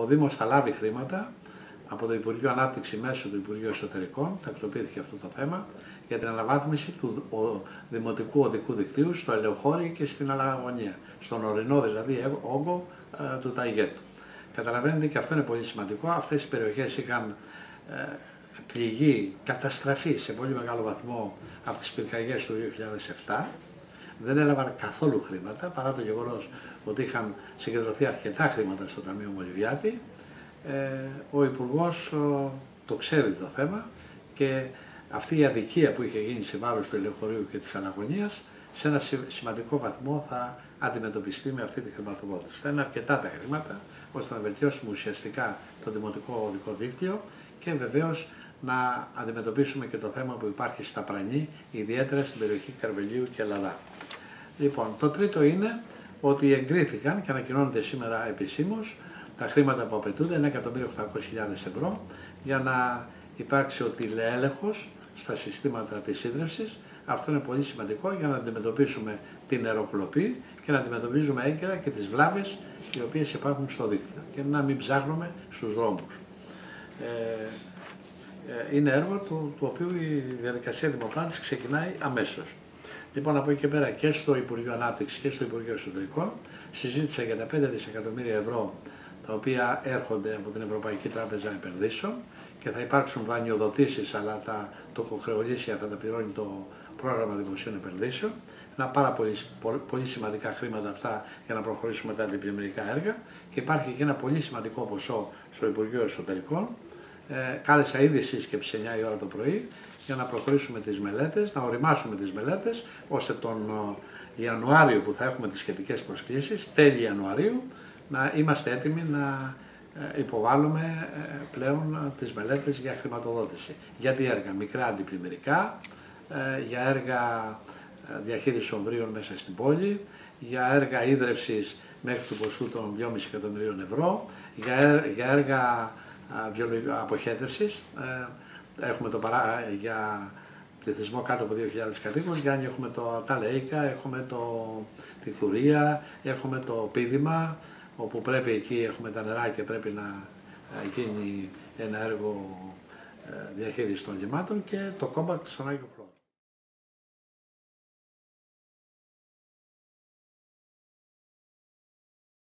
ο Δήμος θα λάβει χρήματα από το Υπουργείο Ανάπτυξη μέσω του Υπουργείου Εσωτερικών, τακτοποιήθηκε αυτό το θέμα, για την αναβάθμιση του δημοτικού οδικού δικτύου στο Ελαιοχώρι και στην Αλλαγωνία, στον ορεινό δηλαδή όγκο του Ταϊγέτου. Καταλαβαίνετε και αυτό είναι πολύ σημαντικό. Αυτές οι περιοχές είχαν πληγεί, καταστραφεί σε πολύ μεγάλο βαθμό από τις πυρκαγιές του 2007. Δεν έλαβαν καθόλου χρήματα, παρά το γεγονός ότι είχαν συγκεντρωθεί αρκετά χρήματα στο Ταμείο Μολυβιάτη. Ο Υπουργός το ξέρει το θέμα και αυτή η αδικία που είχε γίνει σε βάρος του Ελαιοχωρίου και της Αλλαγωνίας σε ένα σημαντικό βαθμό θα αντιμετωπιστεί με αυτή τη χρηματοδότηση. Θα είναι αρκετά τα χρήματα ώστε να βελτιώσουμε ουσιαστικά το δημοτικό οδικό δίκτυο και βεβαίως να αντιμετωπίσουμε και το θέμα που υπάρχει στα Πρανή, ιδιαίτερα στην περιοχή Καρβελίου και Ελλαδά. Λοιπόν, το τρίτο είναι ότι εγκρίθηκαν και ανακοινώνονται σήμερα επισήμως τα χρήματα που απαιτούνται, 1.800.000 ευρώ, για να υπάρξει ο τηλεέλεγχος στα συστήματα της ίδρυυσης. Αυτό είναι πολύ σημαντικό για να αντιμετωπίσουμε την νεροχλοπή και να αντιμετωπίζουμε έγκαιρα και τις βλάβες οι οποίες υπάρχουν στο δίκτυο και να μην ψάχνουμε στους δρόμους. Είναι έργο του οποίου η διαδικασία δημοπράτησης ξεκινάει αμέσως. Λοιπόν, από εκεί και πέρα και στο Υπουργείο Ανάπτυξης και στο Υπουργείο Εσωτερικών συζήτησα για τα 5 δισεκατομμύρια ευρώ τα οποία έρχονται από την Ευρωπαϊκή Τράπεζα Επενδύσεων και θα υπάρξουν δανειοδοτήσεις, αλλά το κοχρεωλήσια θα τα πληρώνει το πρόγραμμα δημοσίων επενδύσεων. Είναι πάρα πολύ σημαντικά χρήματα αυτά για να προχωρήσουμε τα αντιπλημμυρικά έργα και υπάρχει και ένα πολύ σημαντικό ποσό στο Υπουργείο Εσωτερικών. Κάλεσα ήδη σύσκεψη 9 η ώρα το πρωί για να προχωρήσουμε τις μελέτες, να οριμάσουμε τις μελέτες, ώστε τον Ιανουάριο που θα έχουμε τις σχετικές προσκλήσεις, τέλη Ιανουαρίου, να είμαστε έτοιμοι να υποβάλουμε πλέον τις μελέτες για χρηματοδότηση. Για τι έργα, μικρά αντιπλημμυρικά, για έργα διαχείρισης ομβρίων μέσα στην πόλη, για έργα ίδρευσης μέχρι του ποσού των 2,5 εκατομμυρίων ευρώ, για έργα αποχέτευσης, έχουμε για πληθυσμό κάτω από 2.000 κατοίκους, έχουμε τα Λέικα, έχουμε τη Θουρία, έχουμε το Πίδημα, όπου πρέπει εκεί έχουμε τα νερά και πρέπει να γίνει ένα έργο διαχείρισης των λιμάτων και το κόμπακτ στον Άγιο Φλόρο.